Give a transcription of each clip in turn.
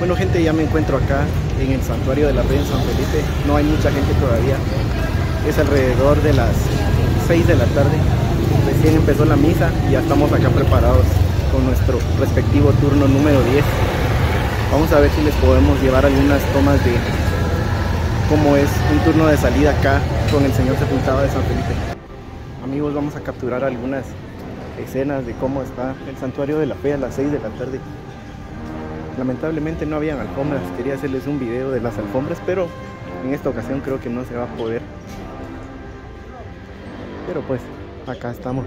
Bueno gente, ya me encuentro acá en el santuario de la Fe en San Felipe. No hay mucha gente todavía. Es alrededor de las 6 de la tarde. Recién empezó la misa y ya estamos acá preparados con nuestro respectivo turno número 10. Vamos a ver si les podemos llevar algunas tomas de cómo es un turno de salida acá con el Señor Sepultado de San Felipe. Amigos, vamos a capturar algunas escenas de cómo está el santuario de la Fe a las 6 de la tarde. Lamentablemente no habían alfombras, quería hacerles un video de las alfombras, pero en esta ocasión creo que no se va a poder. Pero pues, acá estamos.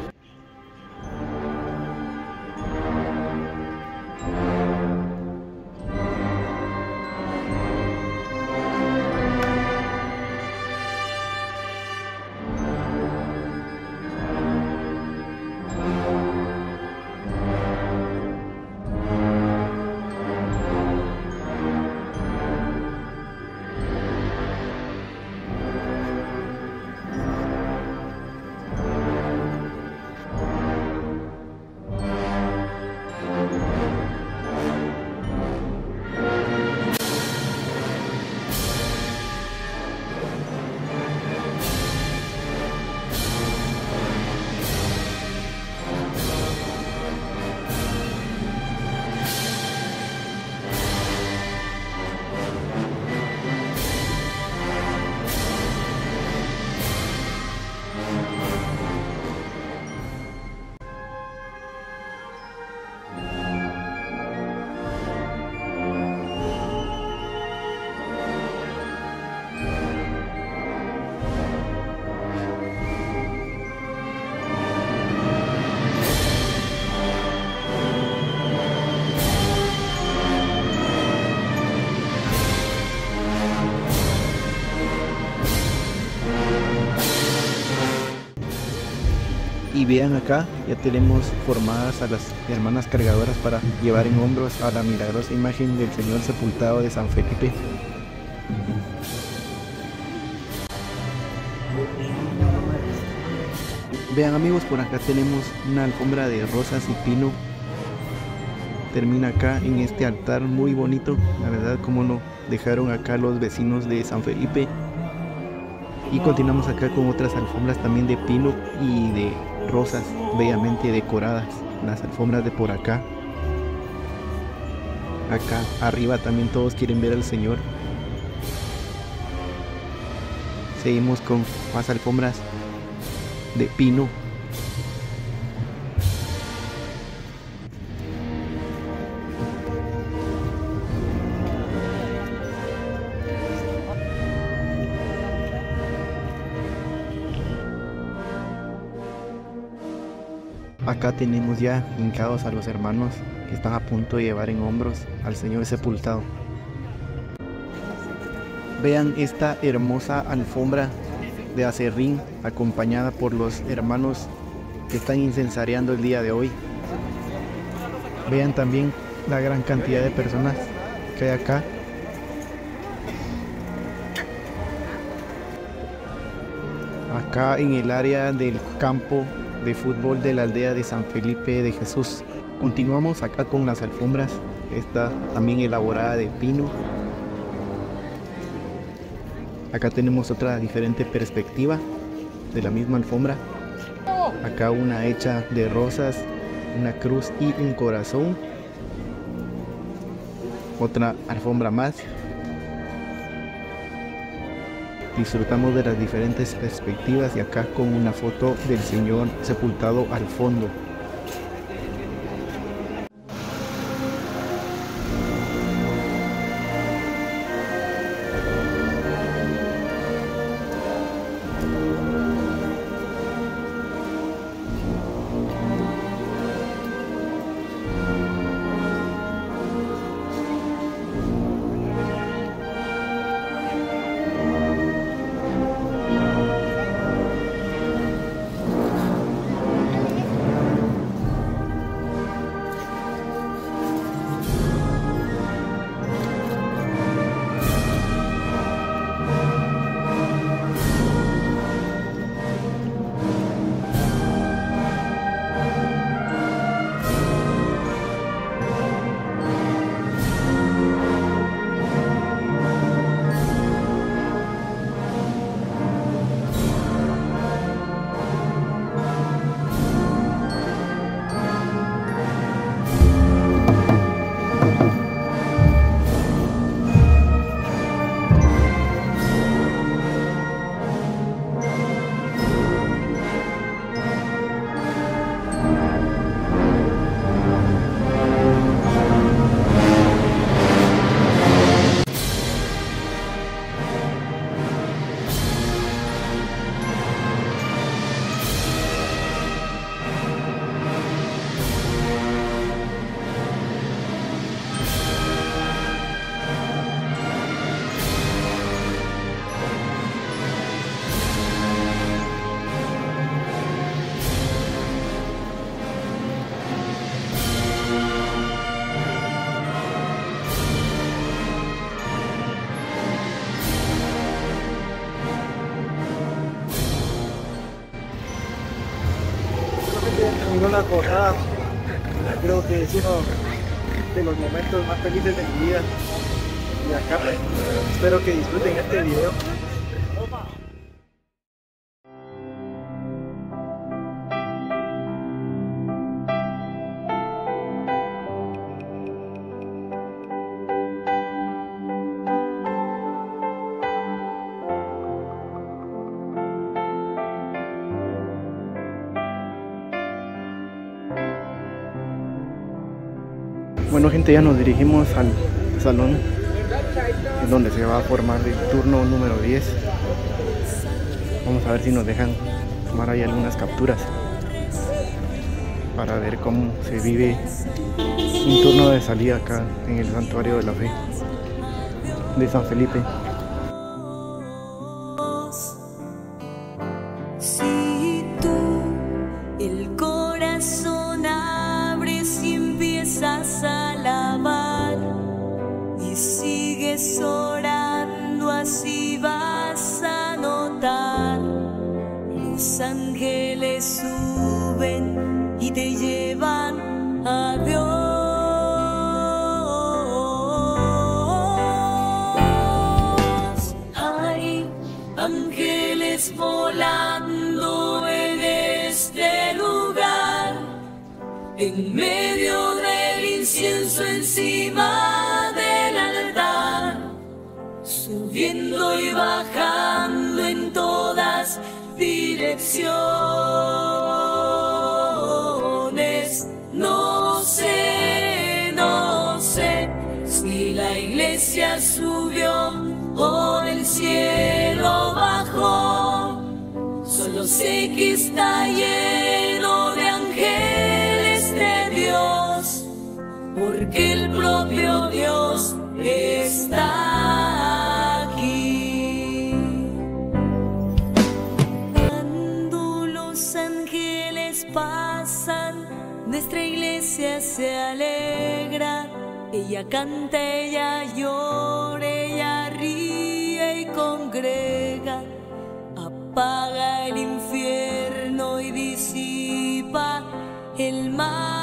Y vean acá, ya tenemos formadas a las hermanas cargadoras para llevar en hombros a la milagrosa imagen del Señor Sepultado de San Felipe. Vean amigos, por acá tenemos una alfombra de rosas y pino. Termina acá en este altar muy bonito, la verdad como lo dejaron acá los vecinos de San Felipe. Y continuamos acá con otras alfombras también de pino y de rosas bellamente decoradas, las alfombras de por acá. Acá arriba también todos quieren ver al Señor. Seguimos con más alfombras de pino. Acá tenemos ya hincados a los hermanos que están a punto de llevar en hombros al Señor Sepultado. Vean esta hermosa alfombra de acerrín acompañada por los hermanos que están incensareando el día de hoy. Vean también la gran cantidad de personas que hay acá. Acá en el área del campo de fútbol de la aldea de San Felipe de Jesús. Continuamos acá con las alfombras, esta también elaborada de pino. Acá tenemos otra diferente perspectiva de la misma alfombra. Acá una hecha de rosas, una cruz y un corazón. Otra alfombra más. Disfrutamos de las diferentes perspectivas y acá con una foto del Señor Sepultado al fondo. acá creo que es uno de los momentos más felices de mi vida. Y acá pues, espero que disfruten este video. Bueno gente, ya nos dirigimos al salón en donde se va a formar el turno número 10. Vamos a ver si nos dejan tomar ahí algunas capturas para ver cómo se vive un turno de salida acá en el Santuario de la Fe de San Felipe. Si tú el corazón abres y empiezas a alabar y sigues orando, así vas a notar los ángeles suben y te llevan a Dios. Hay ángeles volando en este lugar, en medio del incienso encima del altar, subiendo y bajando en todas direcciones. No sé si la iglesia subió o del cielo bajó, solo sé que está lleno de ángeles de Dios, porque el propio Dios está aquí. Cuando los ángeles pasan, nuestra iglesia se alegra. Ella canta, ella llora, ella ríe y congrega. Apaga el infierno y disipa el mal.